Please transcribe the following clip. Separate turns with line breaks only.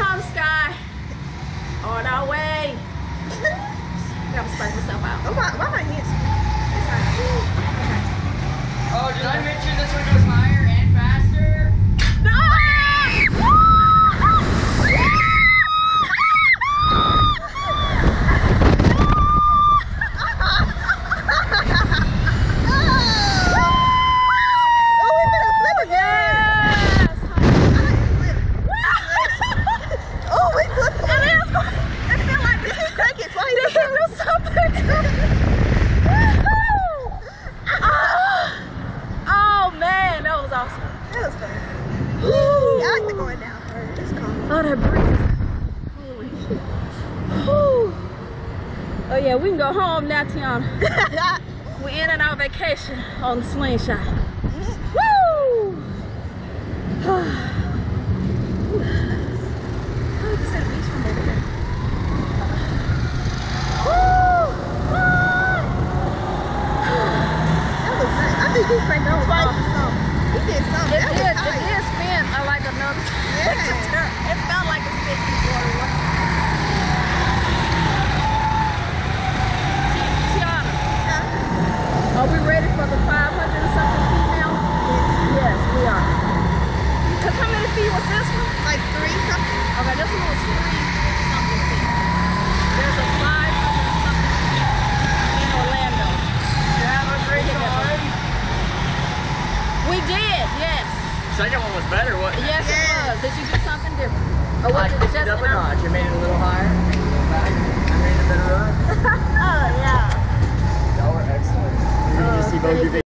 home, Sky. On our way. Gotta spread myself out.
Oh, why my hands?
Oh, did I mention this one goes higher and faster?
Oh, that breeze. Holy shit. Whew. Oh yeah, we can go home now, Tiana. We're in on our vacation on the slingshot. Woo! Oh, you can see the beach from over there. Woo!
That was nice. I think he cranked on twice or something. He did something.
It did spin like another.
Yeah.
It felt like a spin before. Tiana, are we ready for the 500 and something feet now? Yes, we are. Because how many feet was this one?
Like 3 something.
Okay, this one was 3 something feet. There's a 500 and something feet in Orlando.
You have a great time.
We did, yes.
Second one was better, wasn't it?
Yes, it was. Did you do something different? Or was it just
up a notch. I made it a little higher. I made it a better run.
Oh, yeah.
Y'all were excellent. You see both your